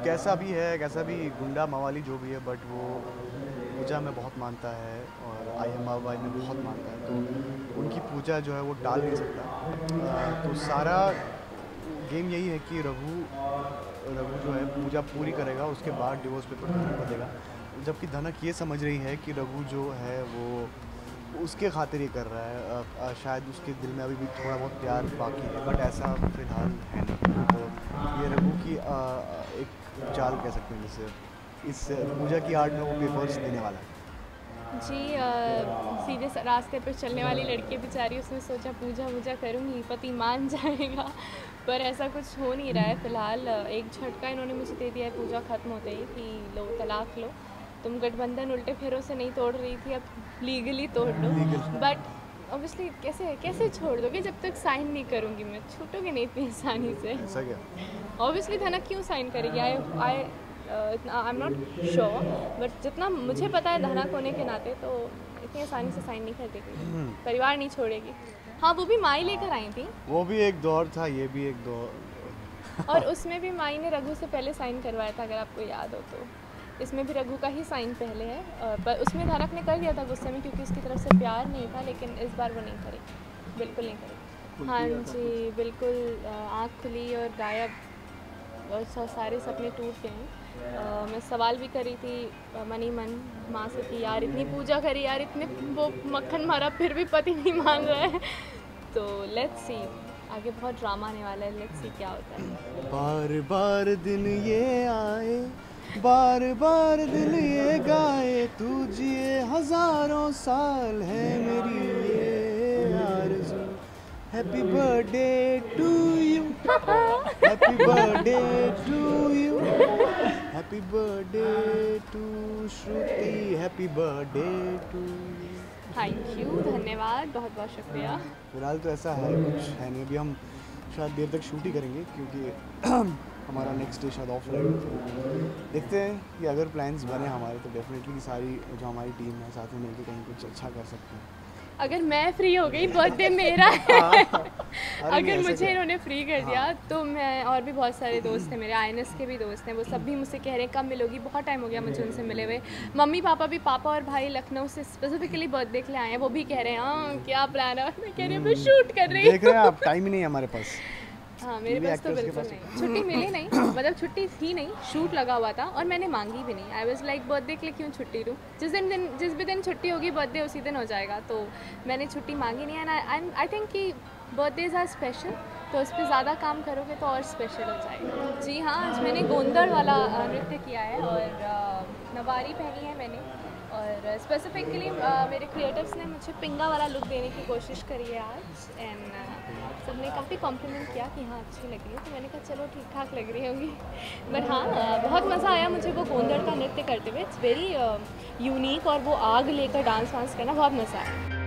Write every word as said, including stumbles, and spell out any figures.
कैसा भी है, कैसा भी गुंडा मवाली जो भी है, बट वो पूजा में बहुत मानता है और आई एम बाई में बहुत मानता है, तो उनकी पूजा जो है वो टाल नहीं सकता। अ, तो सारा गेम यही है कि रघु रघु जो है पूजा पूरी करेगा, उसके बाद डिवोर्स पेपर खत्म कर देगा। जबकि धनक ये समझ रही है कि रघु जो है वो उसके खातिर ये कर रहा है। अ, अ, शायद उसके दिल में अभी भी थोड़ा बहुत प्यार बाकी है, बट ऐसा फिलहाल है नहीं। तो ये रघु की अ, एक चाल कह सकते हैं, जैसे इस पूजा की आर्ट में वो पेपर्स देने वाला है। जी सीधे स- रास्ते पर चलने वाली लड़की बेचारी, उसने सोचा पूजा वूजा करूँगी पति मान जाएगा, पर ऐसा कुछ हो नहीं रहा है फ़िलहाल। एक झटका इन्होंने मुझे दे दिया है पूजा ख़त्म होते ही कि लो तलाक लो, तुम गठबंधन उल्टे फेरों से नहीं तोड़ रही थी, अब लीगली तोड़ लो। लीगल बट ऑब्वियसली कैसे कैसे छोड़ दोगे जब तक साइन नहीं करूँगी मैं, छूटोगे नहीं इतनी आसानी से। ऐसा क्या? ऑब्वियसली धनक क्यों साइन करेगी? I I I am not sure, but जितना मुझे पता है धनक होने के नाते तो इतनी आसानी से साइन नहीं कर देगी, परिवार नहीं छोड़ेगी। हाँ वो भी माई लेकर आई थी, वो भी एक दौर था, ये भी एक दौर। और उसमें भी माई ने रघु से पहले साइन करवाया था, अगर आपको याद हो तो। इसमें भी रघु का ही साइन पहले है, और पर उसमें धनक ने कर दिया था गुस्से में क्योंकि उसकी तरफ से प्यार नहीं था, लेकिन इस बार वो नहीं करेगी, बिल्कुल नहीं करेगी। हाँ जी बिल्कुल, आँख खुली और गायब और सारे सपने टूट गए हैं। Uh, मैं सवाल भी करी थी uh, मनी मन माँ से कि यार इतनी पूजा करी, यार इतने वो मक्खन मारा, फिर भी पति नहीं मान रहा है। तो लेट्स सी, आगे बहुत ड्रामा आने वाला है, लेट्स सी क्या होता है। बार बार दिन ये आए, बार बार दिल ये गाए, तू जिए हजारों साल है मेरी ये आरज़ू। Happy birthday to you, happy birthday to you, happy birthday to Shruti, happy birthday to you. Thank you, धन्यवाद, बहुत बहुत शुक्रिया। फिलहाल तो ऐसा है कुछ है नहीं, अभी हम शायद देर तक शूट ही करेंगे क्योंकि हमारा नेक्स्ट डे शायद ऑफ रहेगा। देखते हैं कि अगर प्लान्स बने हमारे तो डेफिनेटली सारी जो हमारी टीम है साथ में मिलकर कहीं कुछ अच्छा कर सकते हैं। अगर मैं फ्री हो गई, बर्थडे मेरा है। अगर मुझे क्या? इन्होंने फ्री कर दिया हाँ। तो मैं, और भी बहुत सारे दोस्त हैं मेरे, आई एन एस के भी दोस्त हैं, वो सब भी मुझसे कह रहे हैं कब मिलोगी, बहुत टाइम हो गया मुझे उनसे मिले हुए। मम्मी पापा भी, पापा और भाई लखनऊ से स्पेसिफिकली बर्थडे के लिए आए हैं, वो भी कह रहे हैं हाँ क्या प्लान है, और मैं कह रही हूँ मैं शूट कर रही हूँ। देख रहे हैं आप, टाइम ही नहीं है हमारे पास। हाँ मेरे टीवी पास तो एक्टर्स के बिल्कुल पास नहीं, छुट्टी मिली नहीं, मतलब छुट्टी थी नहीं, शूट लगा हुआ था और मैंने मांगी भी नहीं। आई वाज लाइक बर्थडे के लिए क्यों छुट्टी लूँ, जिस दिन दिन जिस भी दिन छुट्टी होगी बर्थडे उसी दिन हो जाएगा, तो मैंने छुट्टी मांगी नहीं। एंड आई आई थिंक कि बर्थडेज आर स्पेशल, तो उस पर ज़्यादा काम करोगे तो और स्पेशल हो जाएगा। जी हाँ, आज मैंने गोंदड़ वाला अ, नृत्य किया है और अ, नवारी पहनी है मैंने, और स्पेसिफिकली मेरे क्रिएटिव्स ने मुझे पिंगा वाला लुक देने की कोशिश करी है आज, एंड सबने काफ़ी कॉम्प्लीमेंट किया कि हाँ अच्छी लग रही है, तो मैंने कहा चलो ठीक ठाक लग रही होंगी। बट हाँ अ, बहुत मज़ा आया मुझे वो गोंदड़ का नृत्य करते हुए, इट्स वेरी यूनिक, और वो आग लेकर डांस वांस करना बहुत मज़ा आया।